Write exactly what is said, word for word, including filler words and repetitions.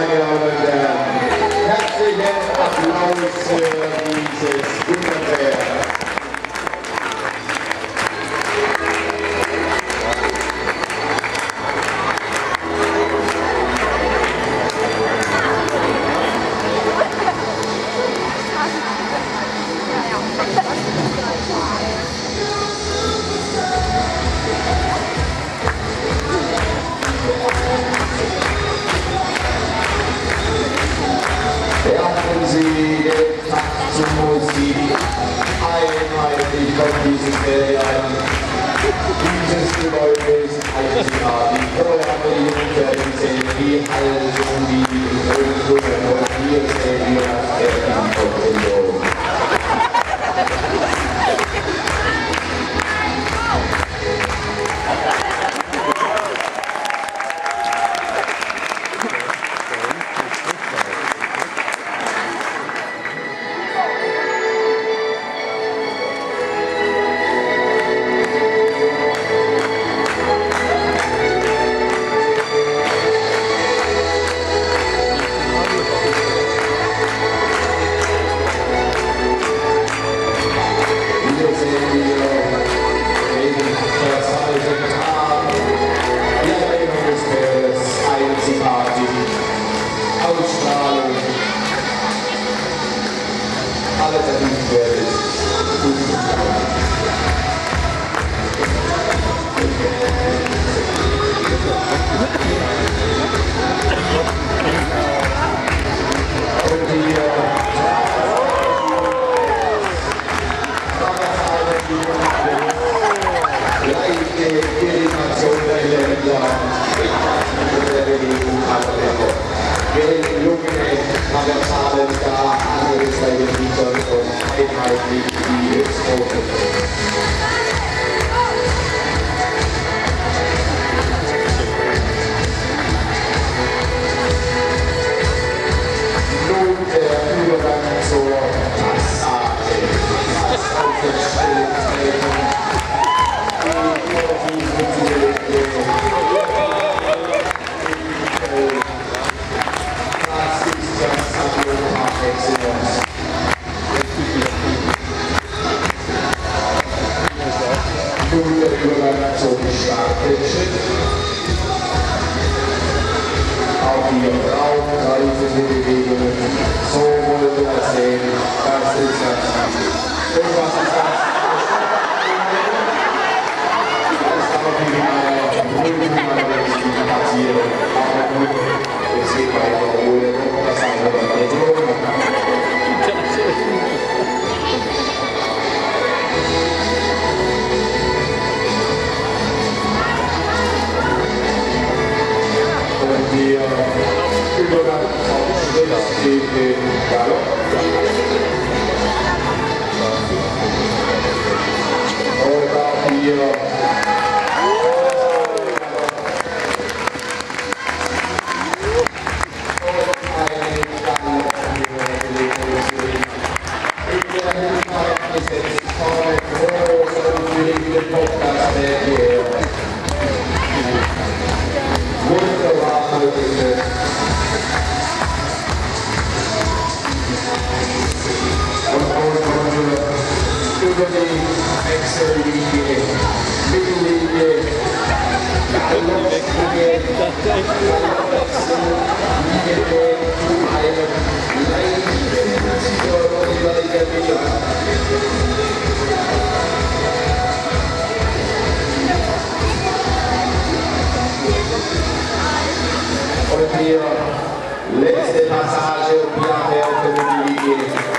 meine Damen und Herren, herzlichen Applaus für dieses Wunderwerk. Beachten Sie den Takt zur Musik, einheitlich von diesem Ferian. Dieses Gebäude ist einzigartig. Choreografie, Fernsehen, die Haltung, die Grundschule und hier sehen wir das Erdenkontrollierung. Ausstrahlung, alles erlebt wird. Und die leichte Irritation der Länder der Bewegung gelungene Traversalen da andere zwei Gebiete und einheitlich die Hilfsquote. Nun der Übergang zur Passage. Das auf den Stellen treten. Die Vorfußmittel nun der Übergang zum Startschritt. Auch die raumgreifende Bewegung, so wollen wir das sehen. Das ist das. Und was ist das? Das ist aber wie eine Brückenmann passieren. Aber gut, es geht weiter ohne das andere Beton. Wir Übergang vom Schritt in den Galopp. Oder wir über die Wechsellinie, Mittellinie, Galopplinie, Galoppwechsel, Linie zu einem leichten Sieger. Und hier letzte Passage, Piaffe auf der Mittellinie.